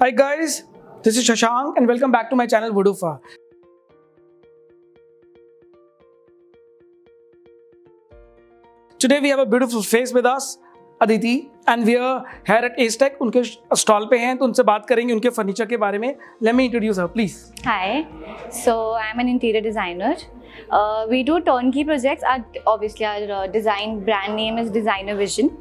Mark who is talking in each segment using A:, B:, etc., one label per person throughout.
A: Hi guys, this is Shashank and welcome back to my channel Woodufa. Today we have a beautiful face with us, Aditi, and we are here at Acetech. उनके stall पे हैं तो उनसे बात करेंगे उनके furniture के बारे में. Let me introduce her, please.
B: Hi, so I'm an interior designer. We do turnkey projects. Obviously, our design brand name is Designer Vision.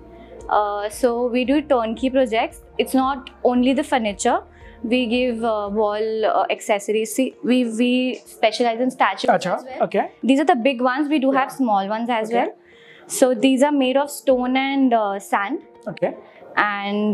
B: So we do turnkey projects. It's not only the furniture. We give wall accessories. See, we specialize in statues as well.
A: Okay.
B: These are the big ones. We do have small ones as well. So these are made of stone and sand.
A: Okay.
B: And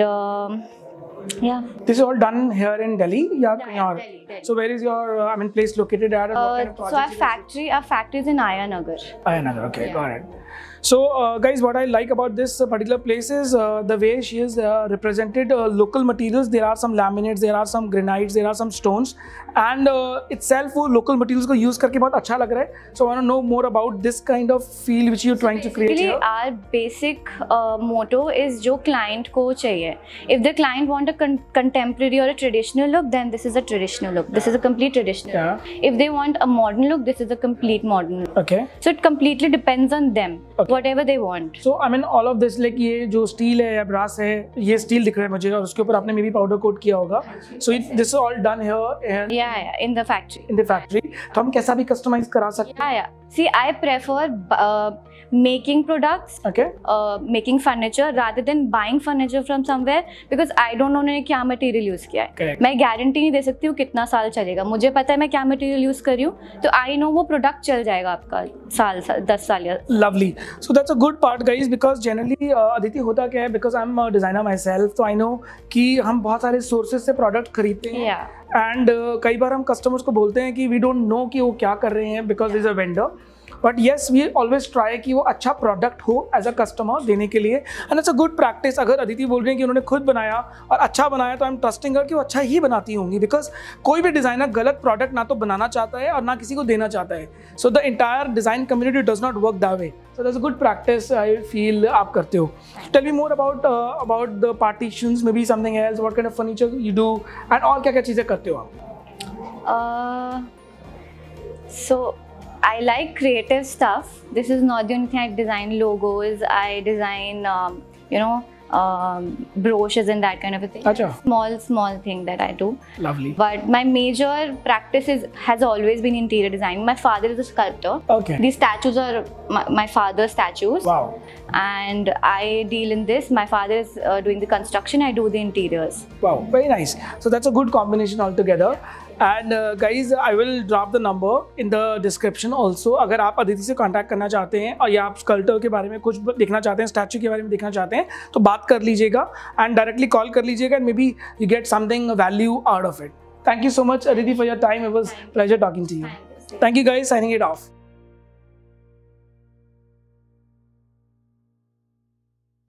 B: yeah.
A: This is all done here in Delhi. Yeah,
B: Delhi.
A: So where is your place located at? And what kind of
B: so our factory is in Ayanagar.
A: Ayanagar. Okay,
B: Yeah.
A: got it. So guys, what I like about this particular place is the way she has represented local materials. There are some laminates, there are some granites, there are some stones, and itself वो local materials को use करके बहुत अच्छा लग रहा है. So I want to know more about this kind of feel which you're trying to create here.
B: Our basic motto is जो client को चाहिए. If the client want a contemporary or a traditional look, then this is a traditional look. This is a complete traditional look. If they want a modern look, this is a complete modern look.
A: Okay.
B: So it completely depends on them.
A: Okay.
B: Whatever they want.
A: So I mean all of this, like ये जो steel है या brass है, ये steel दिख रहा है मुझे और उसके ऊपर आपने maybe powder coat किया होगा. So this is all done here.
B: Yeah, in the factory.
A: In the factory. तो हम कैसा भी customize करा सकते हैं.
B: Yeah. See, I prefer making products, making furniture rather than buying furniture from somewhere because I don't know उन्होंने क्या material use किया है.
A: Correct.
B: मैं guarantee नहीं दे सकती हूँ कितना साल चलेगा. मुझे पता है मैं क्या material use कर रही हूँ, तो I know वो product चल जाएगा आपका 10 साल या.
A: Lovely. So that's a good part, guys, because generally Aditi होता क्या है, because I'm a designer myself, so I know कि हम बहुत सारे sources से product खरीदते हैं.
B: Yeah.
A: And कई बार हम customers को बोलते हैं कि we don't know कि वो क्या कर रहे हैं because he's a vendor. But yes, we always try कि वो अच्छा product हो as a customer देने के लिए. And it's a good practice. अगर अदिति बोल रही हैं कि उन्होंने खुद बनाया और अच्छा बनाया तो I'm trusting her कि वो अच्छा ही बनाती होंगी because कोई भी डिज़ाइनर गलत product ना तो बनाना चाहता है और ना किसी को देना चाहता है. So the entire design community does not work that way. So that's a good practice I feel आप करते हो. Tell me more about the partitions, maybe something else. What kind of furniture you do and और क्या क्या चीज़ें करते हो आप?
B: So I like creative stuff. This is not the only thing. I design logos. I design, brochures and that kind of a thing.
A: Achha.
B: Small thing that I do.
A: Lovely.
B: But my major practice has always been interior design. My father is a sculptor.
A: Okay.
B: These statues are my father's statues.
A: Wow.
B: And I deal in this. My father is doing the construction. I do the interiors.
A: Wow, very nice. So that's a good combination altogether. And guys, I will drop the number in the description also. अगर आप अदिति से contact करना चाहते हैं और या आप sculptor के बारे में कुछ देखना चाहते हैं, स्टैचू के बारे में देखना चाहते हैं, तो बात कर लीजिएगा and directly call कर लीजिएगा and maybe you get something value out of it. Thank you so much, Aditi, for your time. It was pleasure talking to you. Thank you guys. Signing it off.